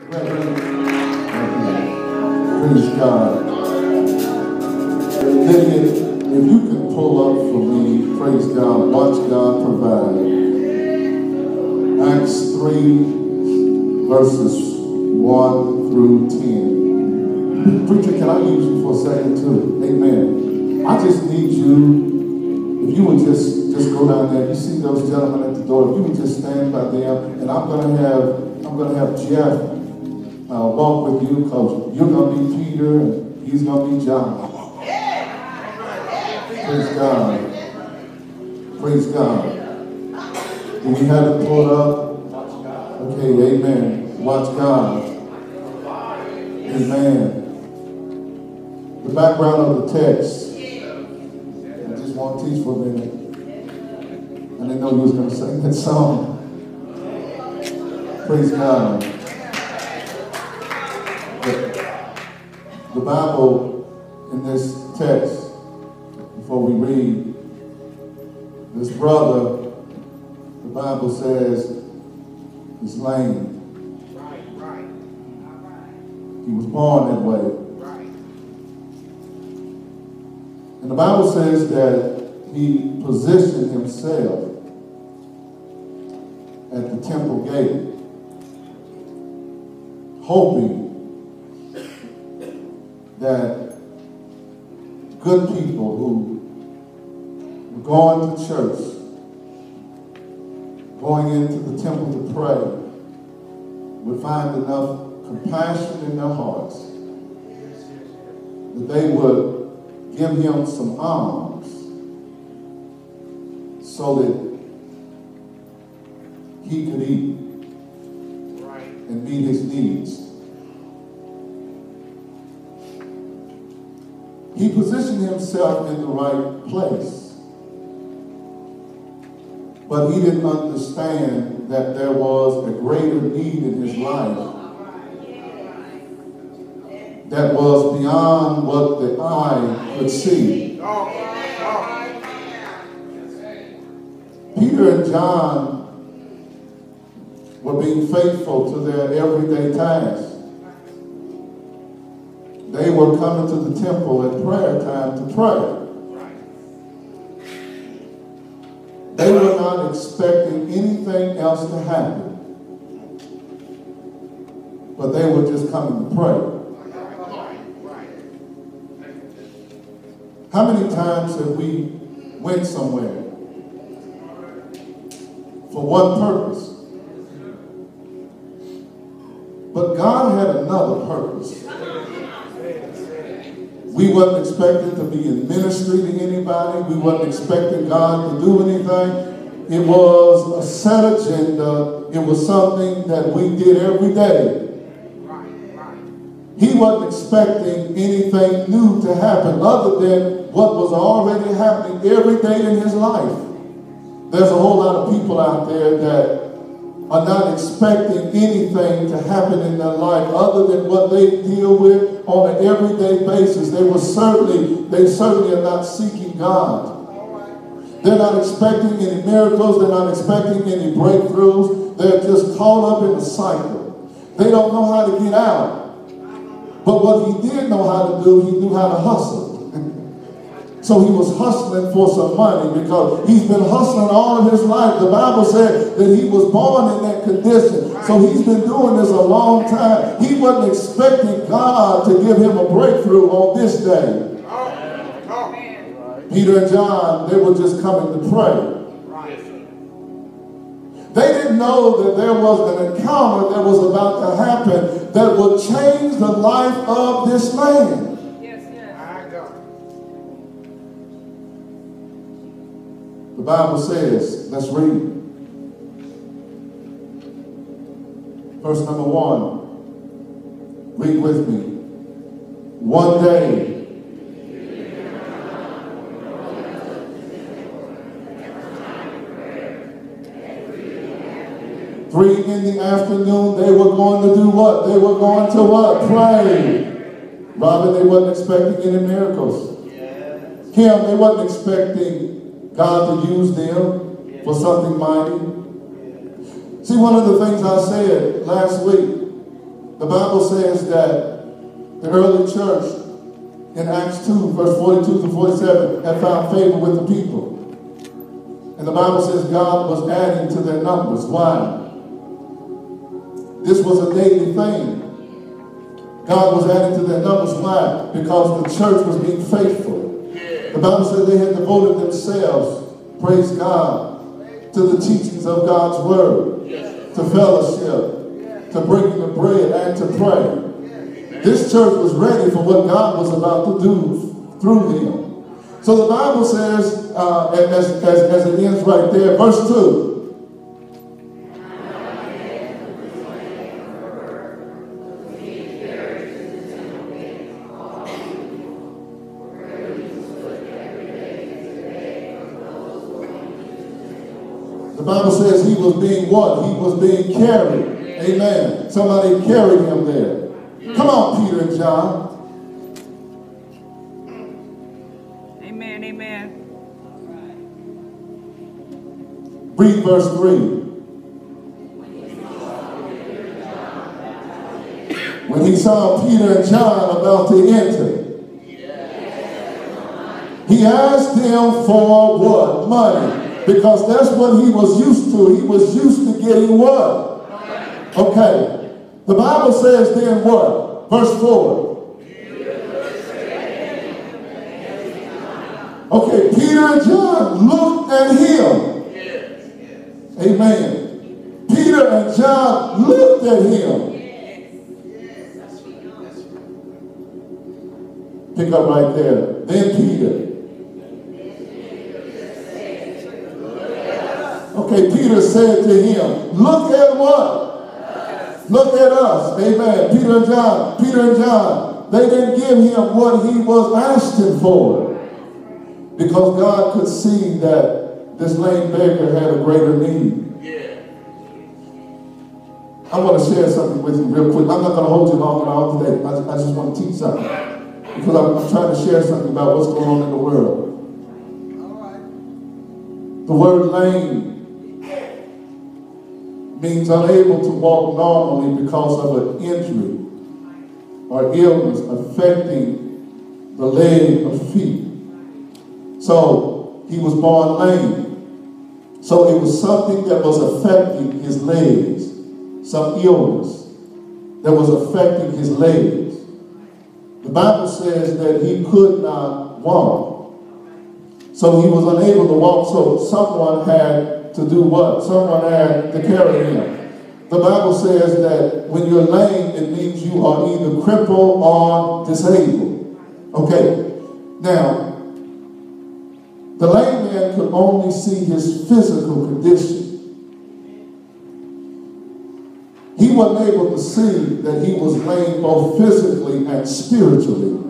Praise God. Lillian, if you can pull up for me, praise God, watch God provide. Acts 3, verses 1 through 10. Preacher, can I use you for a second too? Amen. I just need you, if you would just go down there. You see those gentlemen at the door. If you would just stand by them, and I'm gonna have Jeff walk with you, because you're gonna be Peter and he's gonna be John. Praise God. Praise God. Do we have it pulled up? Okay, amen. Watch God. Amen. The background of the text. I just want to teach for a minute. I didn't know you was going to sing that song. Praise God. The Bible in this text, before we read, this brother, the Bible says, is lame. He was born that way. And the Bible says that he positioned himself at the temple gate, hoping that good people who were going to church, going into the temple to pray, would find enough compassion in their hearts that they would give him some alms so that he could eat and meet his needs. He positioned himself in the right place, but he didn't understand that there was a greater need in his life that was beyond what the eye could see. Peter and John were being faithful to their everyday tasks. They were coming to the temple at prayer time to pray. They were not expecting anything else to happen, but they were just coming to pray. How many times have we went somewhere for one purpose, but God had another purpose? We wasn't expecting to be in ministry to anybody. We wasn't expecting God to do anything. It was a set agenda. It was something that we did every day. He wasn't expecting anything new to happen other than what was already happening every day in his life. There's a whole lot of people out there that are not expecting anything to happen in their life other than what they deal with on an everyday basis. They certainly are not seeking God. They're not expecting any miracles. They're not expecting any breakthroughs. They're just caught up in a cycle. They don't know how to get out. But what he did know how to do, he knew how to hustle. So he was hustling for some money because he's been hustling all of his life. The Bible said that he was born in that condition. So he's been doing this a long time. He wasn't expecting God to give him a breakthrough on this day. Peter and John, they were just coming to pray. They didn't know that there was an encounter that was about to happen that would change the life of this man. The Bible says, let's read. Verse number 1. Read with me. One day, three in the afternoon, they were going to do what? They were going to what? Pray. Robin, they wasn't expecting any miracles. Kim, they wasn't expecting God to use them for something mighty. See, one of the things I said last week The Bible says that the early church in Acts 2, verse 42 to 47, had found favor with the people. And the Bible says God was adding to their numbers. Why? This was a daily thing. God was adding to their numbers. Why? Because the church was being faithful. The Bible says they had devoted themselves, praise God, to the teachings of God's word, to fellowship, to breaking the bread, and to pray. This church was ready for what God was about to do through them. So the Bible says, as it ends right there, verse 2. The Bible says he was being what? He was being carried. Amen. Somebody carried him there. Come on, Peter and John. Amen, amen. Read verse 3. When he saw Peter and John about to enter, he asked them for what? Money. Because that's what he was used to. He was used to getting what? Okay. The Bible says then what? Verse 4. Okay, Peter and John looked at him. Amen. Peter and John looked at him. Pick up right there. Then Peter. Okay, Peter said to him, look at what? Look at us. Amen. Peter and John, they didn't give him what he was asking for. Because God could see that this lame beggar had a greater need. I want to share something with you real quick. I'm not going to hold you long around today. I just want to teach something. Because I'm trying to share something about what's going on in the world. The word lame means unable to walk normally because of an injury or illness affecting the leg or feet. So he was born lame. So it was something that was affecting his legs, some illness that was affecting his legs. The Bible says that he could not walk. So he was unable to walk, so someone had to do what? Someone had to carry him. The Bible says that when you're lame, it means you are either crippled or disabled. Okay. Now, the lame man could only see his physical condition. He wasn't able to see that he was lame both physically and spiritually.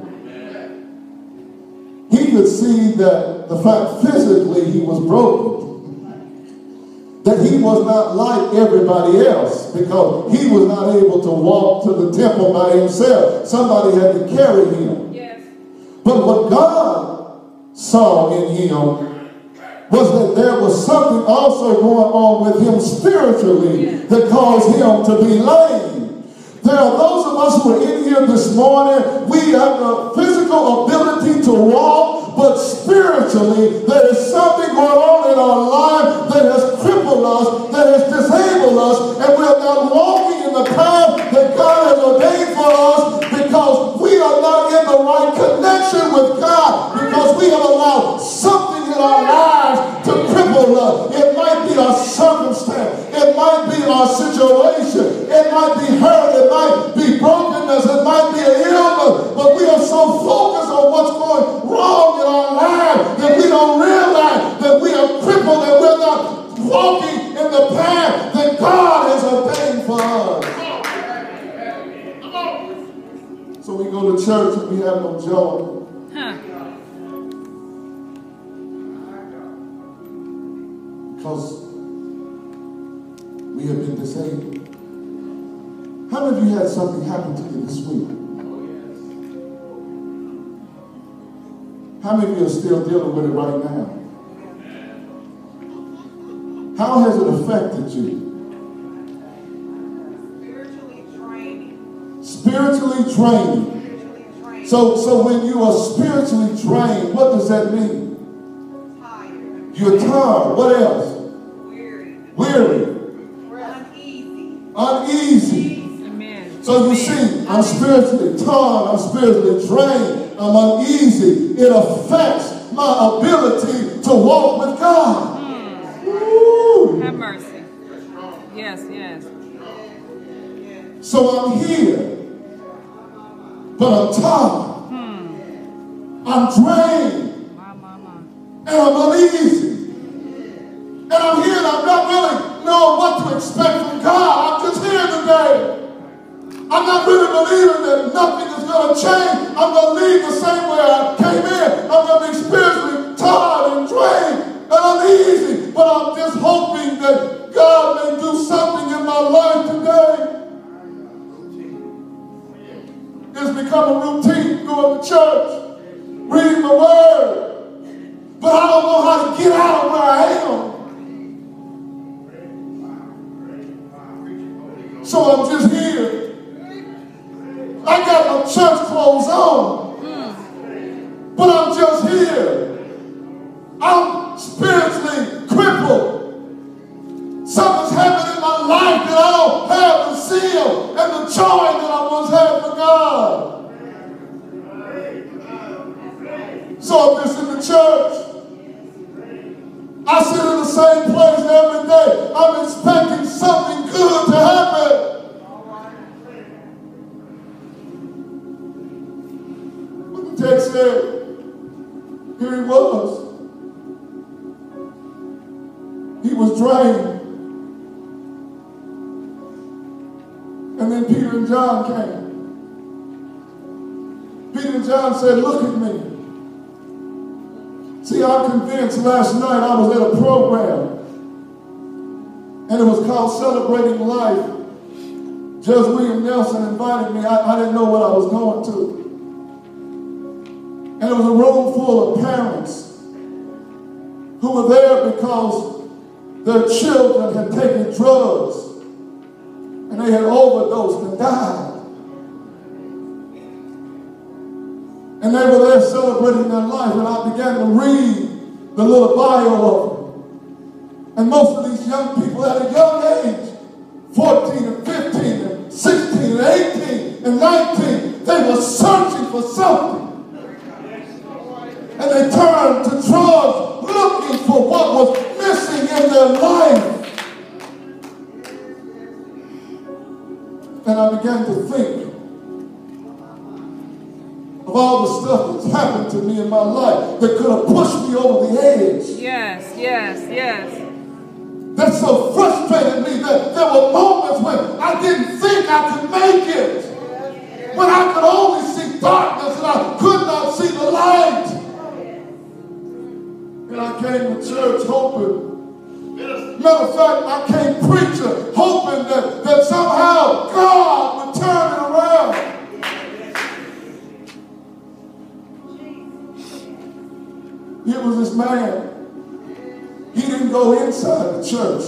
He could see that the fact physically he was broken. That he was not like everybody else because he was not able to walk to the temple by himself. Somebody had to carry him. Yes. But what God saw in him was that there was something also going on with him spiritually that caused him to be lame. There are those of us who are in here this morning, we have the physical ability to walk, but spiritually there is something going on in our life that has crippled us, that has disabled us, and we're not walking in the path that God has ordained for us because we are not in the right connection with God, because we have allowed something in our lives to cripple us. It might be our circumstance, it might be our situation, it might be hurt, it might be brokenness, it might be an illness, but we are so focused on what's going wrong in our lives that we don't realize that we are crippled and we're not walking in the path that God has ordained for us. So we go to church and we have no joy. Because we have been disabled. How many of you had something happen to you this week? How many of you are still dealing with it right now? How has it affected you? Spiritually draining. Spiritually draining. So when you are spiritually drained, what does that mean? You're tired. What else? Weary. Uneasy. Amen. So you see, I'm spiritually tired. I'm spiritually drained. I'm uneasy. It affects my ability to walk with God. Woo. Have mercy. Yes, yes. So I'm here, but I'm tired. I'm drained. And I'm uneasy. And I'm here and I'm not really knowing what to expect from God. I'm just here today. I'm not really believing that nothing is going to change. I'm going to leave the same way I came in. I'm going to be spiritually tired and drained and uneasy. But I'm just hoping that God may do something in my life today. It's become a routine going to church, reading the word. But I don't know how to get out of where I am. So I'm just here. I got my church clothes on. But I'm just here. I'm spiritually crippled. Something's happened in my life that I don't have the zeal and the joy that I once had for God. So I'm just in the church. I sit in the same place every day. I'm expecting something good to happen. But the text said, here he was. He was drained. And then Peter and John came. Peter and John said, look at me. See, I'm convinced last night I was at a program, and it was called Celebrating Life. Judge William Nelson invited me. I didn't know what I was going to. And it was a room full of parents who were there because their children had taken drugs, and they had overdosed and died. And they were there celebrating their life, and I began to read the little bio of them. And most of these young people at a young age, 14 and 15 and 16 and 18 and 19, they were searching for something. And they turned to drugs looking for what was missing in their life. And I began to think of all the stuff that's happened to me in my life that could have pushed me over the edge. Yes, yes, yes. That so frustrated me that there were moments when I didn't think I could make it. When I could only see darkness and I could not see the light. And I came to church hoping. Matter of fact, I came preaching hoping that somehow God would turn it around. Here was this man. He didn't go inside the church.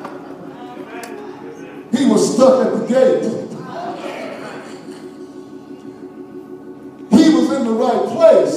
He was stuck at the gate. He was in the right place.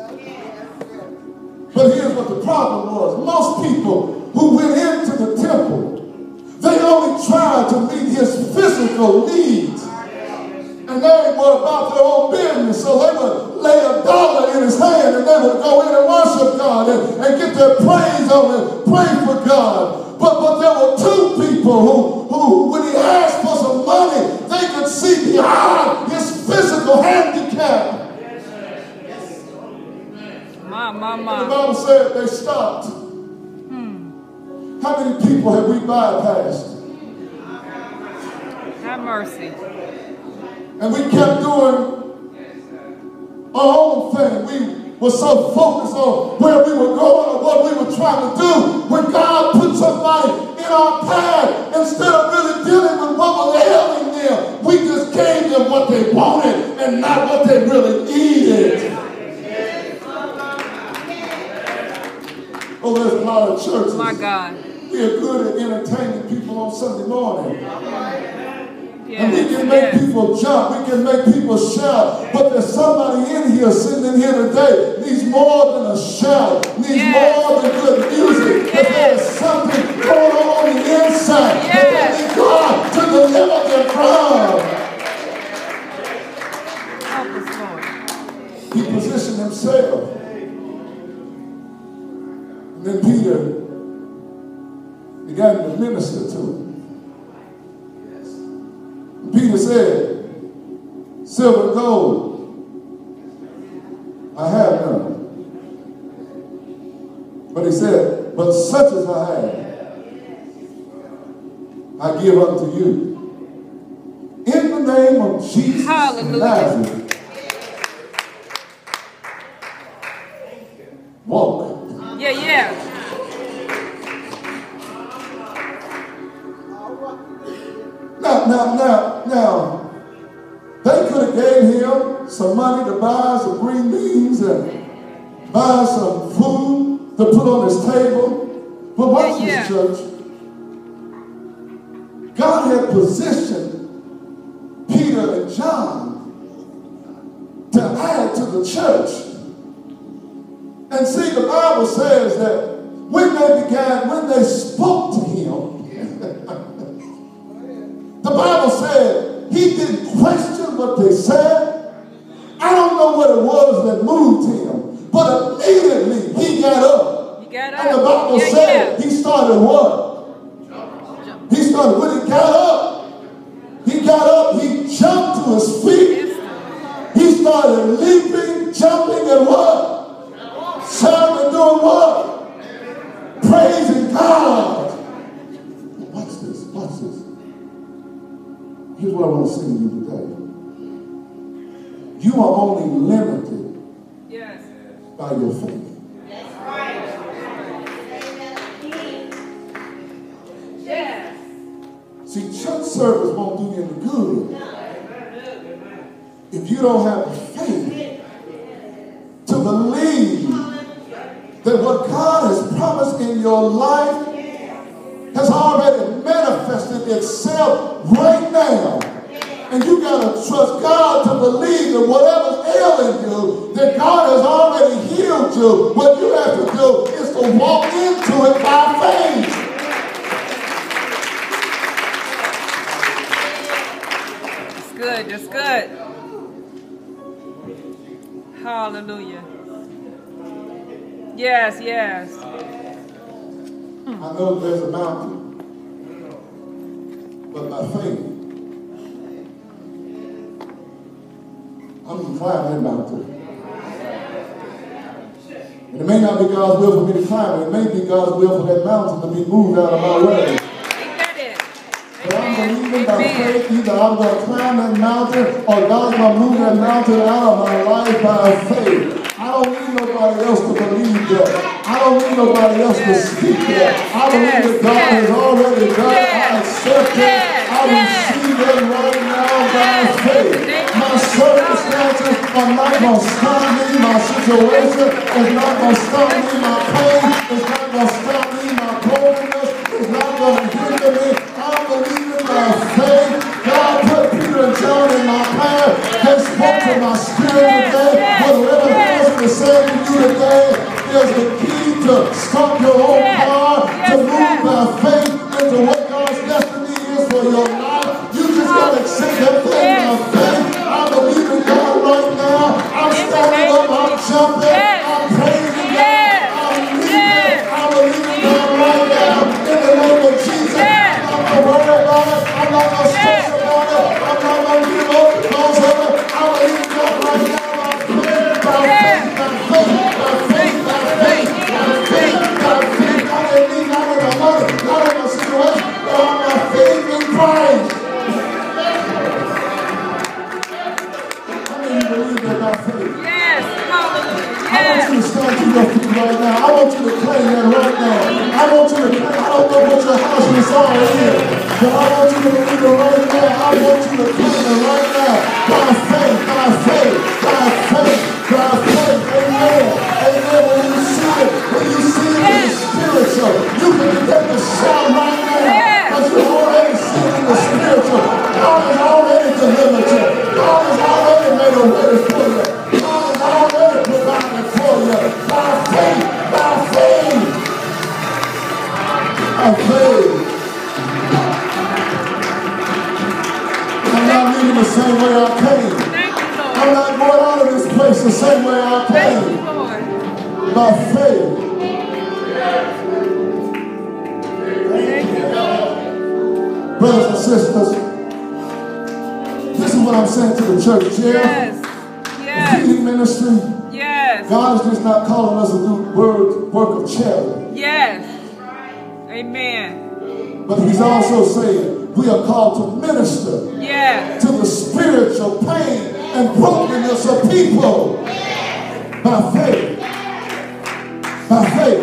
But here's what the problem was. Most people who went into the temple, they only tried to meet his physical needs. And they were about their own business. So they would lay $1 in his hand and they would go in and worship God and get their praise on and pray for God. But there were two people who, when he asked for some money, they could see beyond his physical handicap. And the Bible said they stopped. How many people have we bypassed? Have mercy. And we kept doing our own thing. We were so focused on where we were going or what we were trying to do. When God put somebody in our path, instead of really dealing with what was ailing them, we just gave them what they wanted and not what they really needed. Oh, there's a lot of churches. My God. We are good at entertaining people on Sunday morning. And we can make people jump. We can make people shout. But there's somebody in here, sitting in here today, needs more than a shout. Needs more than good music. But there's something going on the inside that they need God to deliver them from. He positioned himself. And then Peter began to minister to him. Peter said, silver and gold I have none. But he said, but such as I have, I give unto you. In the name of Jesus Nazareth, walk. Yeah. Now, they could have gave him some money to buy some green beans and buy some food to put on his table. But watch this, church. God had positioned Peter and John to add to the church. And see, the Bible says that when they spoke to him, the Bible said he didn't question what they said. I don't know what it was that moved him, but immediately he got up. And the Bible said he started what? He started, when he got up, he jumped to his feet. He started leaping, jumping, and what? Shouting, doing what? Praising God. Watch this. Here's what I want to say to you today. You are only limited by your faith. That's right. Yes. See, church service won't do you any good if you don't have the faith to believe that what God has promised in your life has already manifested itself right now. And you got to trust God to believe that whatever's ailing you, that God has already healed you. What you have to do is to walk into it by faith. That's good. Hallelujah. Yes. I know there's a mountain, but by faith, I'm going to climb that mountain. And it may not be God's will for me to climb it. It may be God's will for that mountain to be moved out of my way. But I'm believing by faith either I'm going to climb that mountain or God's going to move that mountain out of my life by faith. I don't need nobody else to believe that. I don't need nobody else to speak that. I believe that God has already done it. I accept it. I receive it right now by faith. My circumstances are not going to stop me. My situation is not going to stop me. My pain is not going to stop me. My brokenness is not going to hinder me. I'm believing by faith. God put Peter and John in my path. They spoke to my spirit today. Whatever person is saying to you today, there's the key to stop your own car, to move by faith into what God's destiny is for your life. You just got to accept that thing by faith. I believe in God right now. I'm standing up, I'm jumping, I'm praising God, I'm leaving. I believe in God right now. In the name of Jesus, I'm not going to worry about it. I'm not going to stress about it. I'm not going to give up because of it. I believe in God right now. Right now. I want you to claim that right now. I want you to claim. I don't know what your house is all in, but I want you to believe it right now. I want you to claim it right now. By faith, by faith, by faith, by faith. Amen. Amen. When you see it in the spiritual, you can begin to shout right now. Because you already see it in the spiritual. God is the same way I came. Thank you, Lord. I'm not going out of this place the same way I Thank you, came. Lord. By faith. Thank you, Lord. Brothers and sisters, this is what I'm saying to the church. Yes. Yes. Feeding ministry. Yes. God is just not calling us to do work of charity. Yes. Amen. But he's also saying we are called to minister Yes. to the spiritual pain and brokenness of people by faith. By faith.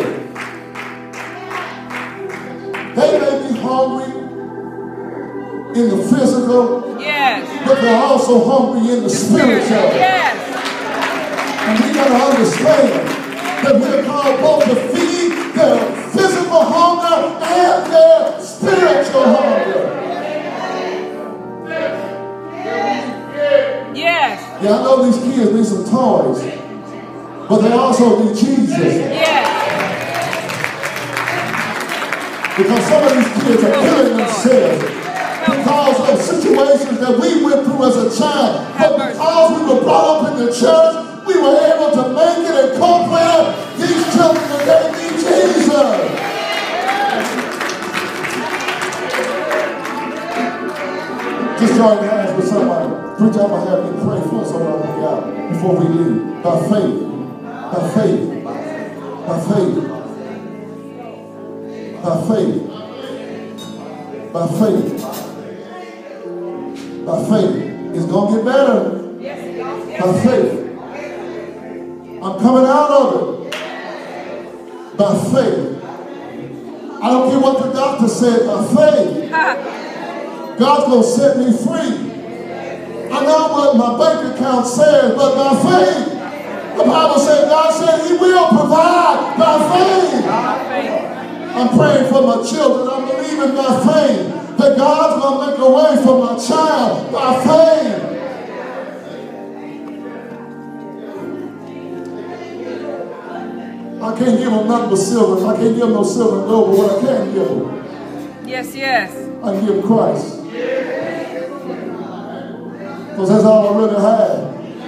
They may be hungry in the physical, Yes. but they're also hungry in the spiritual. Yes. And we got to understand that we're called both to feed their physical hunger and their spiritual hunger. Yes. Yeah, I know these kids need some toys, but they also need Jesus. Yes. Because some of these kids are killing themselves because of situations that we went through as a child. But because we were brought up in the church, we were able to make it and cope with it. These children today need Jesus. Just join hands with somebody. Preacher, I'm going to have you pray for somebody out before we leave. By faith. By faith. By faith. By faith. By faith. By faith. It's going to get better. By faith. I'm coming out of it. By faith. I don't care what the doctor said. By faith. God's going to set me free. I know what my bank account says, but by faith. The Bible said, God said he will provide by faith. I'm praying for my children. I'm believing by faith that God's going to make a way for my child by faith. I can't give them nothing but silver. I can't give them no silver and gold, but what I can give them, Yes, yes. I give them Christ. Because that's all I really have.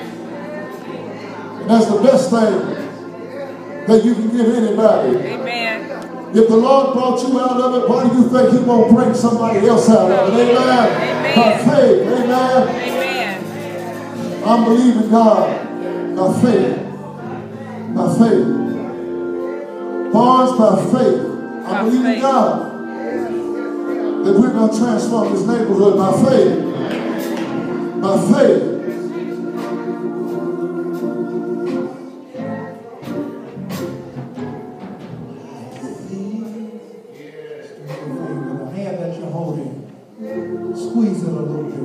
And that's the best thing that you can give anybody. Amen. If the Lord brought you out of it, why do you think he won't bring somebody else out of it? Amen. Amen. By faith. Amen. Amen. I'm believing God by faith. By faith. Barnes, by faith. I'm believing God that we're going to transform this neighborhood by faith. By faith. The hand that you're holding, squeeze it a little bit.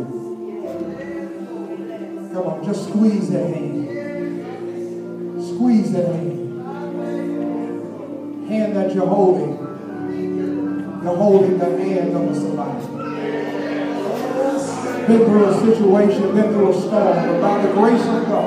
Come on, just squeeze that hand. Squeeze that hand. Hand that you're holding the hand of somebody. Been through a situation, been through a storm, but by the grace of God,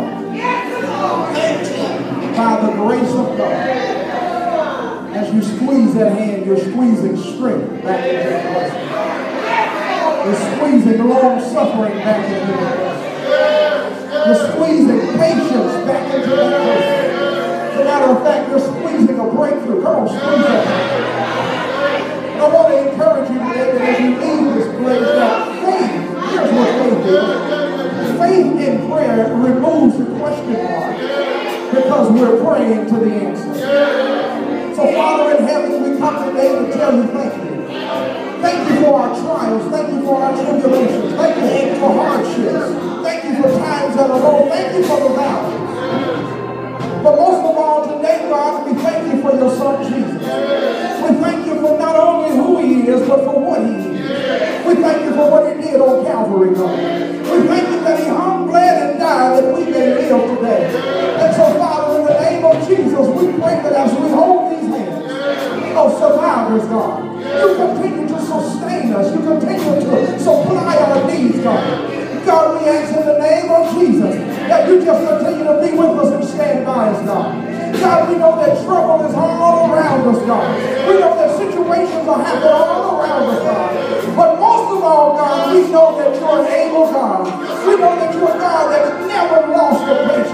as you squeeze that hand, you're squeezing strength back into the person. You're squeezing long suffering back into the person. You're squeezing patience back into the person. As a matter of fact, you're squeezing a breakthrough. Come on, squeeze that. I want to encourage you today that as you leave this place, that faith, here's what faith is. Faith in prayer removes the question mark because we're praying to the answer. So Father in heaven, we come today to tell you thank you. Thank you for our trials. Thank you for our tribulations. Thank you for hardships. Thank you for times that are low. Thank you for the valleys. But most of all today, God, we thank you for your son Jesus. We thank you for not only who he is, but for what he is. We thank you for what he did on Calvary, God. We thank you that he hung, bled, and died that we may live today. And so, Father, in the name of Jesus, we pray that as we hold these hands of survivors, God, you continue to sustain us. You continue to supply our needs, God. God, we ask in the name of Jesus that you just continue to be with us and stand by us, God. God, we know that trouble is all around us, God. We know that situations are happening all around us, God. But most of all, God, we know that you're an able God.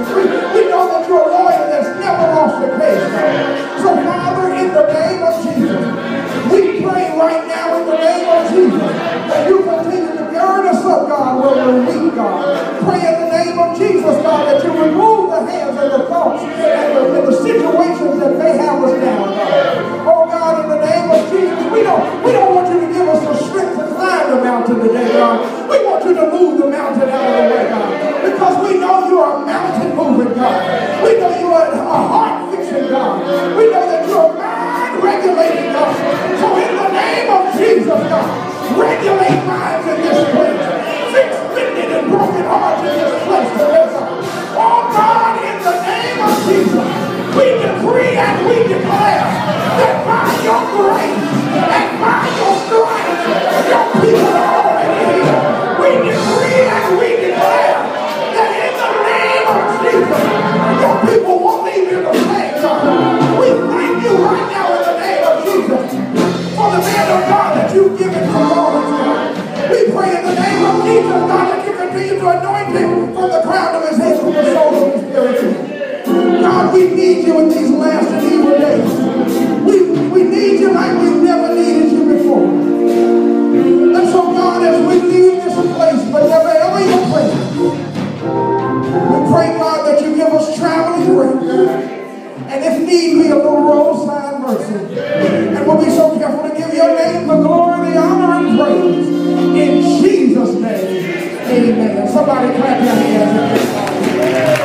situations. We know that you're a lawyer that's never lost a case, God. So, Father, in the name of Jesus, we pray right now in the name of Jesus that you continue to gird us up, God, where we're weak, God. Pray in the name of Jesus, God, that you remove the hands and the thoughts and the situations that may have us down, God. Oh, God, in the name of Jesus, we don't want you to give us the strength to climb the mountain today, God. We want you to move the mountain out of the way, God. Because we know you are a mountain moving God. We know you are a heart fixing God. We know that you're a mind regulating God. So in the name of Jesus, God, regulate minds in this place. Fix bended and broken hearts in this place today, God. Oh God, in the name of Jesus, we decree and we declare that by your grace and by your stripes, your people are already here. We decree and we declare that in the name of Jesus, your people won't leave here the same, God. We thank you right now in the name of Jesus for the man of God that you've given to Lawrence, God. We pray in the name of Jesus, God, that you continue to anoint him from the crown of his head to the sole of his feet. God, we need you in these last and evil days. We need you like we've never needed you before. And so, God, as we leave this place, but never ever your presence, we pray, God, that you give us traveling grace. And if need be, a little roadside mercy. And we'll be so careful to give your name the glory, the honor, and praise. In Jesus' name, amen. Somebody clap your hands.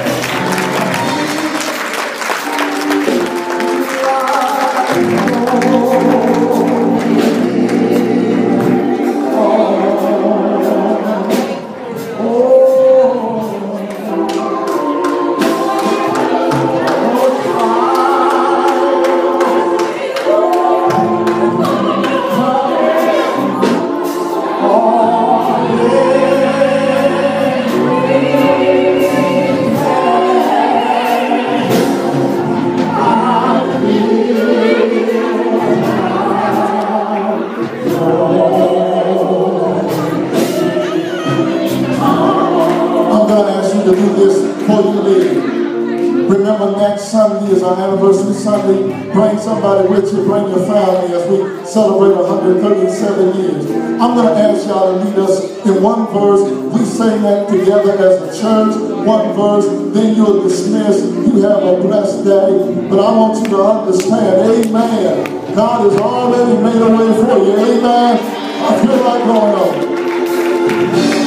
Sunday is our anniversary Sunday. Bring somebody with you, bring your family as we celebrate 137 years. I'm going to ask y'all to lead us in one verse. We sing that together as a church, one verse, then you'll dismiss. You have a blessed day. But I want you to understand, amen, God has already made a way for you, amen. I feel like going on.